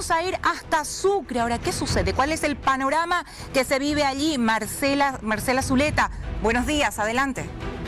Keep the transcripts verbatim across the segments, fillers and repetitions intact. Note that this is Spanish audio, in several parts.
vamos a ir hasta Sucre. Ahora, ¿qué sucede? ¿Cuál es el panorama que se vive allí? Marcela, Marcela Zuleta, buenos días, adelante.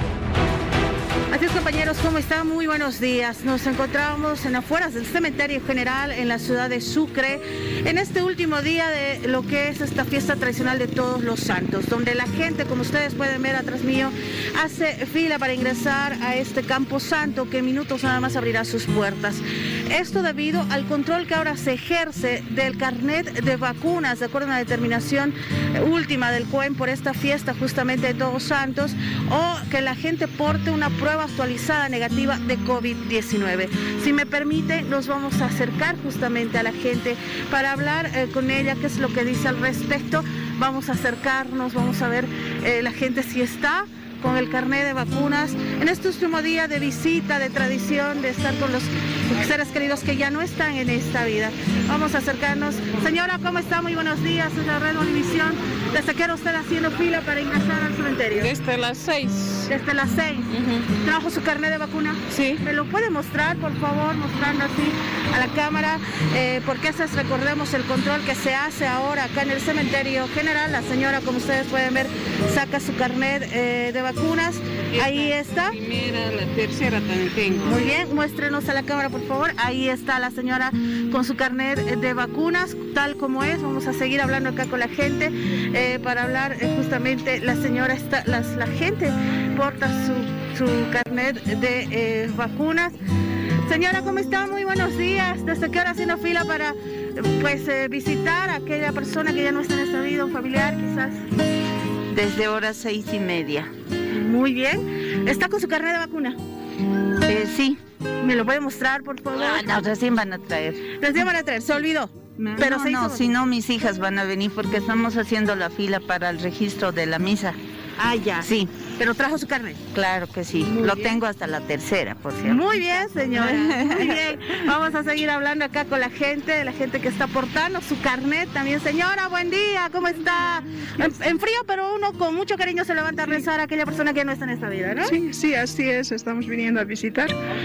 Así es, compañeros, ¿cómo están? Muy buenos días. Nos encontramos en afueras del Cementerio General en la ciudad de Sucre, en este último día de lo que es esta fiesta tradicional de Todos los Santos, donde la gente, como ustedes pueden ver atrás mío, hace fila para ingresar a este camposanto que en minutos nada más abrirá sus puertas. Esto debido al control que ahora se ejerce del carnet de vacunas, de acuerdo a una determinación última del C O E M por esta fiesta justamente de Todos Santos, o que la gente porte una prueba actualizada negativa de COVID diecinueve. Si me permite, nos vamos a acercar justamente a la gente para hablar eh, con ella, qué es lo que dice al respecto. Vamos a acercarnos, vamos a ver eh, la gente si está con el carnet de vacunas en este último día de visita, de tradición, de estar con los seres queridos que ya no están en esta vida. Vamos a acercarnos. Señora, ¿cómo está? Muy buenos días, es la Red Univisión. ¿Desde qué hora usted haciendo fila para ingresar al cementerio? Desde las seis. Desde las seis. Uh-huh. ¿Trajo su carnet de vacuna? Sí. ¿Me lo puede mostrar, por favor, mostrando así a la cámara? Eh, porque ese es, recordemos, el control que se hace ahora acá en el Cementerio General. La señora, como ustedes pueden ver, saca su carnet eh, de vacunas. Esta, ahí está. La primera, la tercera también tengo. Muy bien, muéstrenos a la cámara, por favor. Ahí está la señora con su carnet de vacunas, tal como es. Vamos a seguir hablando acá con la gente eh, para hablar eh, justamente. La señora está, las, la gente porta su, su carnet de eh, vacunas. Señora, ¿cómo está? Muy buenos días. ¿Desde qué hora haciendo fila para pues eh, visitar a aquella persona que ya no está en esta vida, un familiar quizás? Desde horas seis y media. Muy bien. ¿Está con su carnet de vacuna? Eh, sí. ¿Me lo puede mostrar, por favor? Ah, no, recién van a traer. Recién van a traer, se olvidó. No, Pero no, se hizo... no, si no mis hijas van a venir porque estamos haciendo la fila para el registro de la misa. Ah, ya. Sí. Pero trajo su carnet. Claro que sí. Muy Lo bien. tengo hasta la tercera, por cierto. Muy bien, señora. Muy bien. Vamos a seguir hablando acá con la gente, la gente que está portando su carnet también. Señora, buen día, ¿cómo está? En, en frío, pero uno con mucho cariño se levanta a rezar a aquella persona que no está en esta vida, ¿no? Sí, sí, así es. Estamos viniendo a visitar.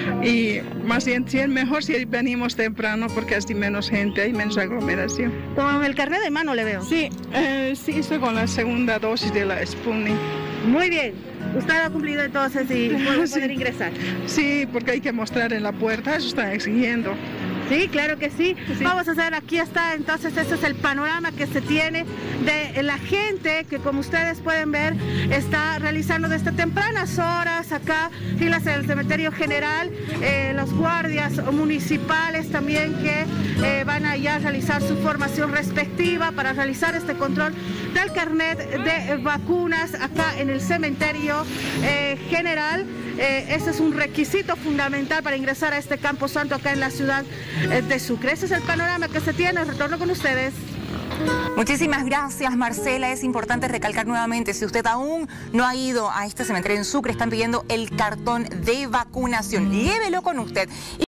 Y más bien, sí, es mejor si venimos temprano porque así menos gente, hay menos aglomeración. Con el carnet de mano le veo. Sí, eh, sí, estoy con la segunda dosis de la Sputnik. Muy bien. Usted ha cumplido entonces y puede Sí. poder ingresar. Sí, porque hay que mostrar en la puerta, eso están exigiendo. Sí, claro que sí. Sí. Vamos a hacer, aquí está, entonces este es el panorama que se tiene de la gente que, como ustedes pueden ver, está realizando desde tempranas horas acá, filas en el Cementerio General, eh, los guardias municipales también que eh, van allá a realizar su formación respectiva para realizar este control del carnet de vacunas acá en el Cementerio eh, General. Eh, ese es un requisito fundamental para ingresar a este camposanto acá en la ciudad de Sucre. Ese es el panorama que se tiene. Retorno con ustedes. Muchísimas gracias, Marcela. Es importante recalcar nuevamente, si usted aún no ha ido a este cementerio en Sucre, están pidiendo el cartón de vacunación. Llévelo con usted.